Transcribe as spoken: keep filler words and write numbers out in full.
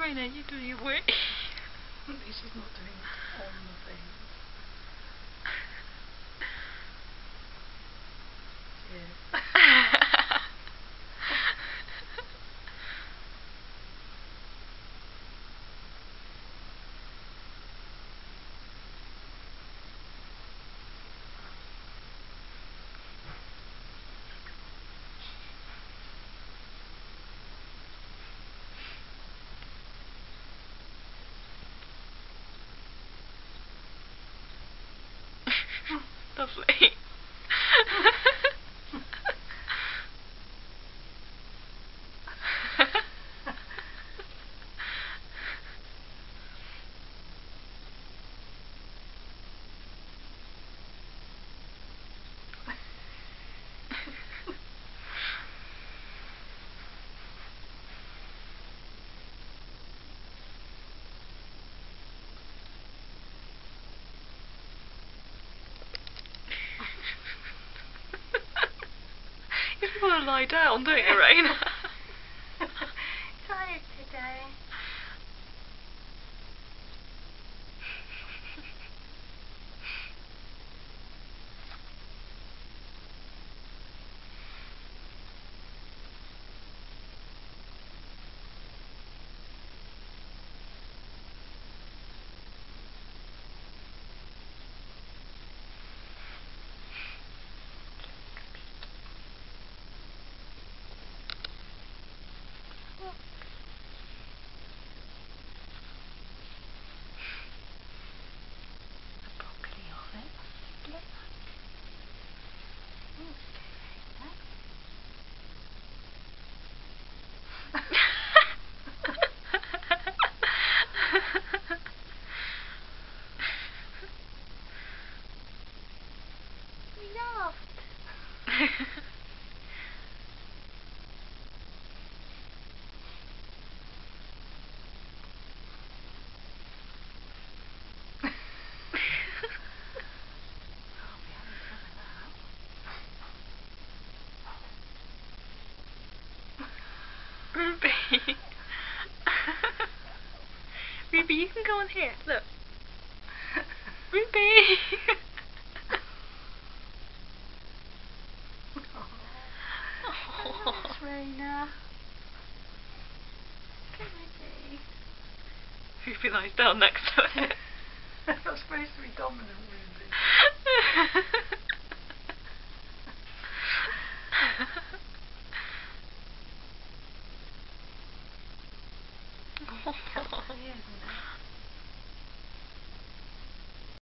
Raina, you do your work. At least she's not doing it on the thing. Cheers. Lovely. You just want to lie down, don't you, Raina? Tired today. Ruby. Ruby, you can go on here. Look. Ruby. Oh, Raina. Come on, Ruby lies down next to it. That's supposed to be dominant, Ruby.